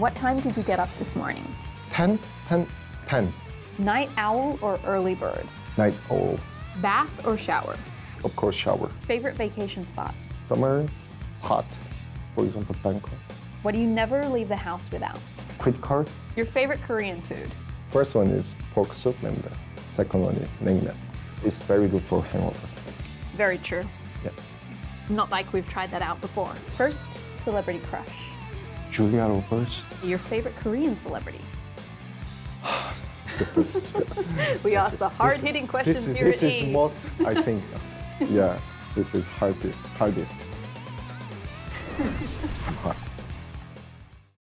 What time did you get up this morning? 10, 10, 10. Night owl or early bird? Night owl. Bath or shower? Of course, shower. Favorite vacation spot? Summer, hot. For example, Bangkok. What do you never leave the house without? Credit card. Your favorite Korean food? First one is pork soup and the second one is naengmyeon. It's very good for hangover. Very true. Yeah. Not like we've tried that out before. First, celebrity crush. Julia Roberts. Your favorite Korean celebrity? That's, We asked the hard-hitting questions here This at is E! most, I think, yeah, this is hardest.